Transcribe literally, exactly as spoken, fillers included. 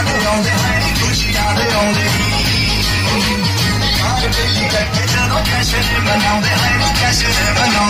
याद आउंदे है नी कुछ याद आउंदे यार बेली करके चलो कैसे मनाउंदे है नी कैसे मनाउंदे